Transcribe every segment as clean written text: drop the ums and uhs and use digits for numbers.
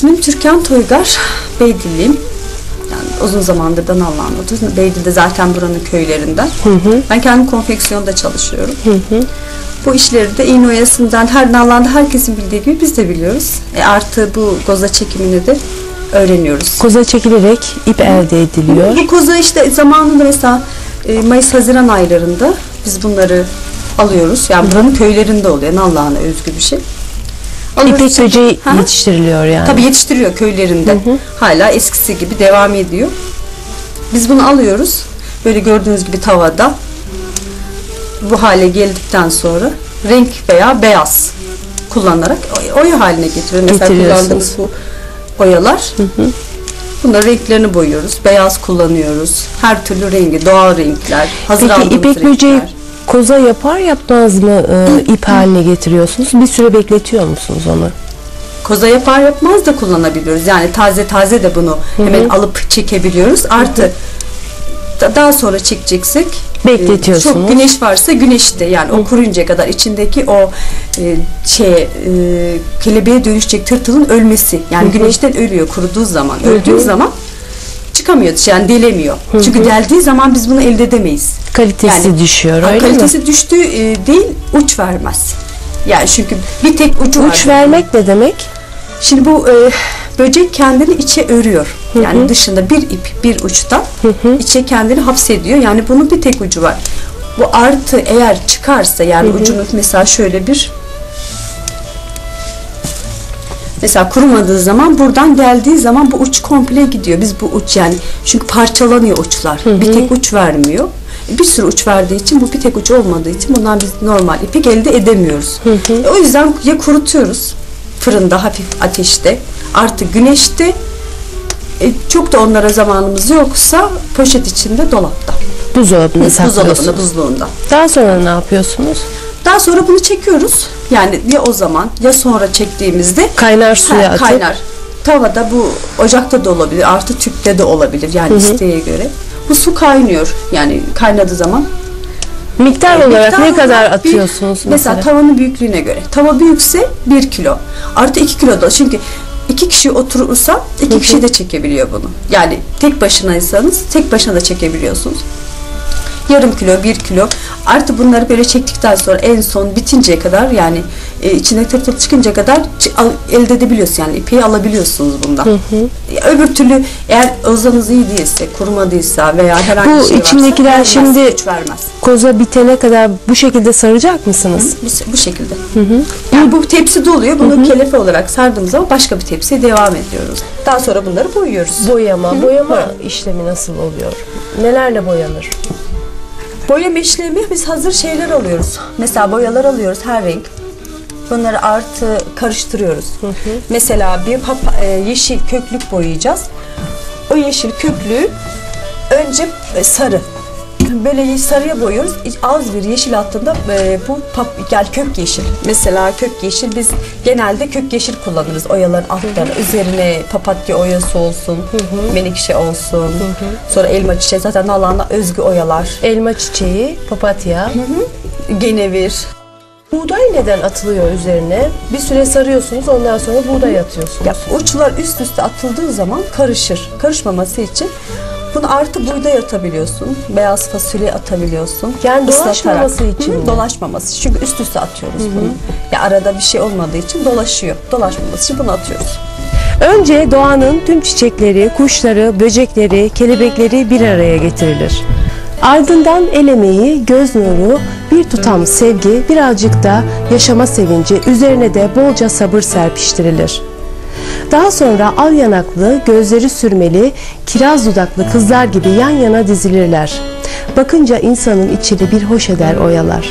İsmim Türkan Toygar, Beydilliyim. Yani uzun zamandır da Nallıhan'da. Beydil'de zaten buranın köylerinden. Ben kendim konfeksiyonda çalışıyorum. Bu işleri de iğne oyasından her Nallıhan'da herkesin bildiği gibi biz de biliyoruz. Artı bu koza çekimini de öğreniyoruz. Koza çekilerek ip elde ediliyor. Bu koza işte zamanında mesela Mayıs-Haziran aylarında biz bunları alıyoruz. Yani buranın köylerinde oluyor. Nallıhan'a özgü bir şey. İpek böceği yetiştiriliyor yani. Tabii yetiştiriyor köylerinde. Hala eskisi gibi devam ediyor. Biz bunu alıyoruz. Böyle gördüğünüz gibi tavada. Bu hale geldikten sonra renk veya beyaz kullanarak oya haline getiriyoruz. Mesela kullandığımız bu oyalar. Bunların renklerini boyuyoruz. Beyaz kullanıyoruz. Her türlü rengi, doğal renkler. Hazır aldığımız renkler. İpek böceği koza yapar yapmaz mı ip haline getiriyorsunuz? Bir süre bekletiyor musunuz onu? Koza yapar yapmaz da kullanabiliyoruz. Yani taze de bunu hemen alıp çekebiliyoruz. Artı daha sonra çekeceksek bekletiyorsunuz. Çok güneş varsa güneşte yani o kuruyuncaya kadar içindeki o kelebeğe dönüşecek tırtılın ölmesi. Yani güneşten ölüyor kuruduğu zaman. Öldüğü zaman çıkamıyor. Yani delemiyor. Çünkü deldiği zaman biz bunu elde edemeyiz. Kalitesi yani, düşüyor öyle kalitesi mi? Düştüğü değil uç vermez. Yani çünkü bir tek ucu var. Uç vermek ne demek? Şimdi bu böcek kendini içe örüyor. Yani dışında bir ip bir uçta içe kendini hapsediyor. Yani bunun bir tek ucu var. Bu artı eğer çıkarsa yani ucunu mesela şöyle bir mesela kurumadığı zaman buradan geldiği zaman bu uç komple gidiyor. Biz bu uç yani çünkü parçalanıyor uçlar. Bir tek uç vermiyor. Bir sürü uç verdiği için bu bir tek uç olmadığı için bundan biz normal ipek elde edemiyoruz. O yüzden ya kurutuyoruz fırında hafif ateşte artık güneşte çok da onlara zamanımız yoksa poşet içinde dolapta. Buzdolabında saklıyorsunuz. Buzluğunda. Daha sonra ne yapıyorsunuz? Daha sonra bunu çekiyoruz. Yani ya o zaman ya sonra çektiğimizde kaynar suya atıp kaynar. Tavada bu ocakta da olabilir artı tüpte de olabilir yani isteğe göre. Bu su kaynıyor yani kaynadığı zaman. Miktar olarak ne kadar atıyorsunuz mesela tavanın büyüklüğüne göre. Tava büyükse 1 kilo. Artı 2 kilo da çünkü 2 kişi oturursa 2 kişi de çekebiliyor bunu. Yani tek başınaysanız tek başına da çekebiliyorsunuz. Yarım kilo, 1 kilo. Artı bunları böyle çektikten sonra en son bitinceye kadar yani içine tırtıl çıkınca kadar elde edebiliyorsunuz. Yani ipeği alabiliyorsunuz bundan. Öbür türlü eğer ozanız iyi değilse, kurumadıysa veya herhangi bir şey varsa içindekiler şimdi vermez. Koza bitene kadar bu şekilde saracak mısınız? Bu şekilde. Yani bu tepsi doluyor. Bunu kelefe olarak sardığımız zaman başka bir tepsiye devam ediyoruz. Daha sonra bunları boyuyoruz. Boyama işlemi nasıl oluyor? Nelerle boyanır? Boyama işlemi biz hazır şeyler alıyoruz. Mesela boyalar alıyoruz her renk. Bunları artı karıştırıyoruz. Mesela bir yeşil köklük boyayacağız. O yeşil köklüğü önce sarı. Böyle sarıya boyuyoruz. Az bir yeşil attığında bu yani kök yeşil. Mesela kök yeşil biz genelde kök yeşil kullanırız oyaların altlarına. Üzerine papatya oyası olsun, menekşe olsun. Sonra elma çiçeği zaten Nallıhan'a özgü oyalar. Elma çiçeği, papatya, genevir. Buğday neden atılıyor üzerine? Bir süre sarıyorsunuz, ondan sonra buğday atıyorsunuz. Ya, uçlar üst üste atıldığı zaman karışır. Karışmaması için bunu artı buğday atabiliyorsun. Beyaz fasulye atabiliyorsun. Yani dolaşmaması için. Dolaşmaması. Çünkü üst üste atıyoruz bunu. Ya arada bir şey olmadığı için dolaşıyor. Dolaşmaması için bunu atıyoruz. Önce doğanın tüm çiçekleri, kuşları, böcekleri, kelebekleri bir araya getirilir. Ardından el emeği, göz nuru, bir tutam sevgi, birazcık da yaşama sevinci, üzerine de bolca sabır serpiştirilir. Daha sonra al yanaklı, gözleri sürmeli, kiraz dudaklı kızlar gibi yan yana dizilirler. Bakınca insanın içini bir hoş eder oyalar.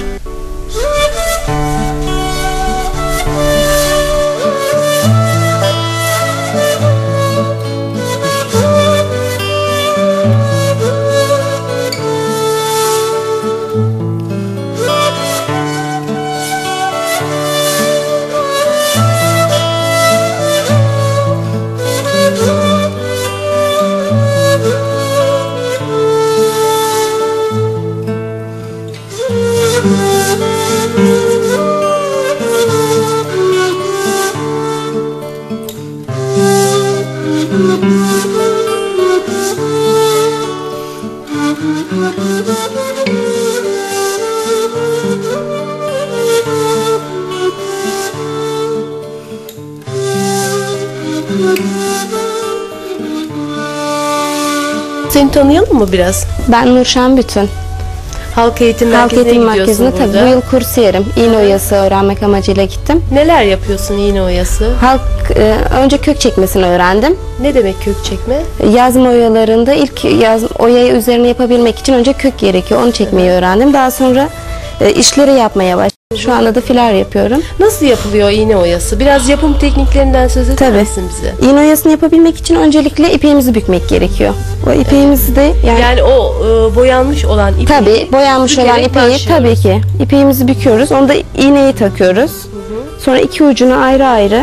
Seni tanıyalım mı biraz? Ben Nurşen Bütün. Halk Eğitim Halk Merkezi'ne Eğitim gidiyorsun Merkezi'ne burada. tabii bu yıl kursiyerim. İğne oyası öğrenmek amacıyla gittim. Neler yapıyorsun iğne oyası? Önce kök çekmesini öğrendim. Ne demek kök çekme? Yazma oyalarında ilk oyayı üzerine yapabilmek için önce kök gerekiyor. Onu çekmeyi öğrendim. Daha sonra işleri yapmaya başladım. Şu anda da filar yapıyorum. Nasıl yapılıyor iğne oyası? Biraz yapım tekniklerinden söz eder misin bize? İğne oyasını yapabilmek için öncelikle ipeğimizi bükmek gerekiyor. O ipeğimizi de Yani o boyanmış olan ipeği tabii boyanmış olan bükerek ipeği başlıyoruz. tabii ki ipeğimizi büküyoruz. Onda iğneyi takıyoruz. Sonra iki ucunu ayrı ayrı.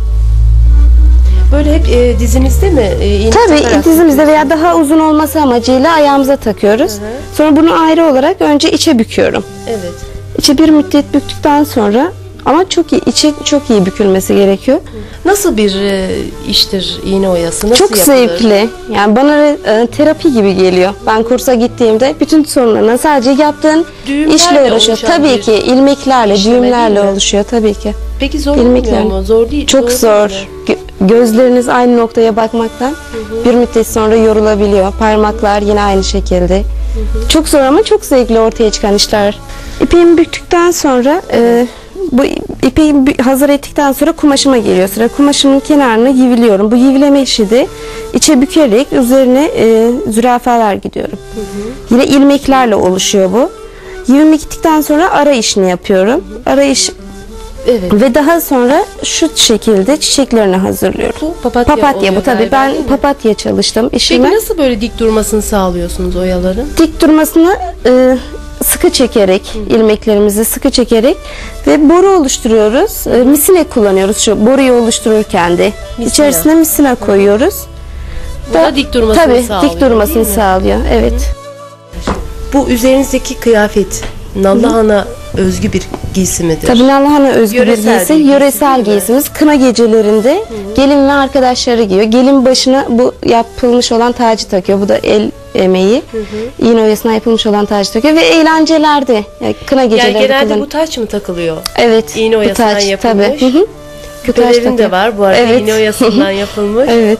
Böyle hep dizinizde mi iğne Tabii takarak dizimizde veya daha uzun olması amacıyla ayağımıza takıyoruz. Sonra bunu ayrı olarak önce içe büküyorum. Evet. İçe bir müddet büktükten sonra ama içi çok iyi bükülmesi gerekiyor. Nasıl bir iştir iğne oyası? Nasıl Çok yapılır? zevkli. Yani bana terapi gibi geliyor. Ben kursa gittiğimde bütün sorunlarına sadece yaptığın Düğümlerle işle uğraşıyor. oluşan Tabii bir ki ilmeklerle, işleme düğümlerle değil mi? oluşuyor tabii ki. Peki zor İlmekler. olmuyor mu? Zor değil. Çok zor. değil mi? Gözleriniz aynı noktaya bakmaktan bir müddet sonra yorulabiliyor. Parmaklar yine aynı şekilde. Çok zor ama çok zevkli ortaya çıkan işler. İpeğimi büktükten sonra bu ipeği hazır ettikten sonra kumaşıma geliyor sıra. Kumaşımın kenarını yiviliyorum. Bu yivileme işi de içe bükerek üzerine zürafalar gidiyorum. Yine ilmeklerle oluşuyor bu. Yivime gittikten sonra ara işini yapıyorum. Ara iş Evet. ve daha sonra şu şekilde çiçeklerini hazırlıyorum. Bu papatya Papatya oluyor bu tabii. galiba, Ben değil mi? papatya çalıştım Peki işime. nasıl böyle dik durmasını sağlıyorsunuz oyaların? Dik durmasını sıkı çekerek, ilmeklerimizi sıkı çekerek ve boru oluşturuyoruz. Misine kullanıyoruz şu boruyu oluştururken de. İçerisine misina koyuyoruz. Bu da dik durmasını tabii, sağlıyor. dik durmasını değil mi? sağlıyor. Evet. Bu üzerinizdeki kıyafet Nallıhan'a özgü bir giysi midir? Tabii Nallıhan'a özgü bir Yöresel giysi. bir giysi, Yöresel değil mi? giysimiz. Kına gecelerinde gelin ve arkadaşları giyiyor. Gelin başına bu yapılmış olan tacı takıyor. Bu da el emeği. İğne oyasına yapılmış olan tacı takıyor ve eğlencelerde yani kına Yani gecelerinde genelde kullan- bu taç mı takılıyor? Evet. İğne bu oyasından taç, yapılmış. Tabii. Hı hı. Bu taç Küpelerin de takıyor. var bu arada Evet. iğne oyasından yapılmış. Evet.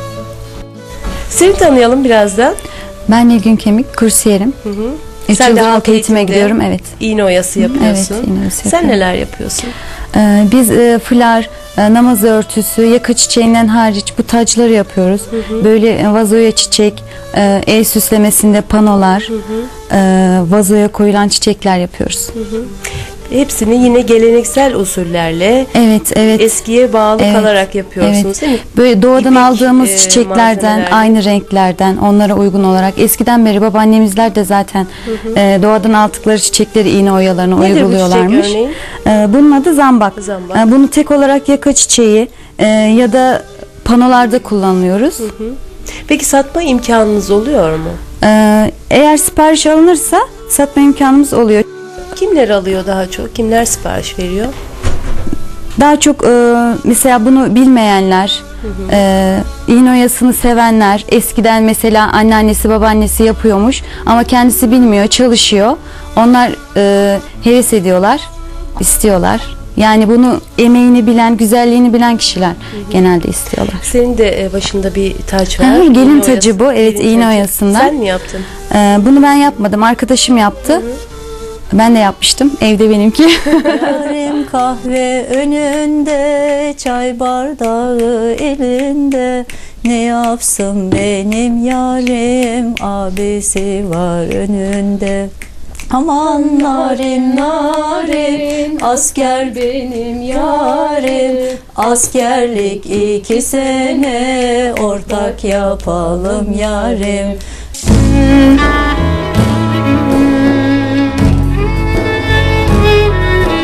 Seni tanıyalım biraz da. Ben Nilgün Kemik, kursiyerim. Üç Sen de yıldır halk halk eğitime eğitimde gidiyorum. Evet. İğne oyası yapıyorsun. Evet, iğne oyası Sen yapıyorum. neler yapıyorsun? Biz fular, namaz örtüsü, yaka çiçeğinden hariç bu tacları yapıyoruz. Böyle vazoya çiçek, el süslemesinde panolar, vazoya koyulan çiçekler yapıyoruz. Hepsini yine geleneksel usullerle Evet. eskiye bağlı Evet, kalarak yapıyorsunuz değil mi? Böyle doğadan İpek, aldığımız çiçeklerden, malzemelerle. aynı renklerden, onlara uygun olarak. Eskiden beri babaannemizler de zaten doğadan aldıkları çiçekleri iğne oyalarına Nedir bu uyguluyorlarmış. çiçek örneğin? Bunun adı zambak. Zambak. Bunu tek olarak yaka çiçeği ya da panolarda kullanıyoruz. Peki satma imkanınız oluyor mu? Eğer sipariş alınırsa satma imkanımız oluyor. Kimler alıyor daha çok? Kimler sipariş veriyor? Daha çok mesela bunu bilmeyenler, iğne oyasını sevenler, eskiden mesela anneannesi babaannesi yapıyormuş ama kendisi bilmiyor, çalışıyor. Onlar heves ediyorlar, istiyorlar. Yani bunu emeğini bilen, güzelliğini bilen kişiler genelde istiyorlar. Senin de başında bir taç var. Hı hı, gelin İğne tacı oyası- bu. Evet, gelin iğne tacı. oyasından. Sen mi yaptın? Bunu ben yapmadım, arkadaşım yaptı. Ben de yapmıştım, evde benimki. Yarim kahve önünde, çay bardağı elinde. Ne yapsın benim yarim, abisi var önünde. Aman narim narim, asker benim yarim. Askerlik 2 sene, ortak yapalım yarim.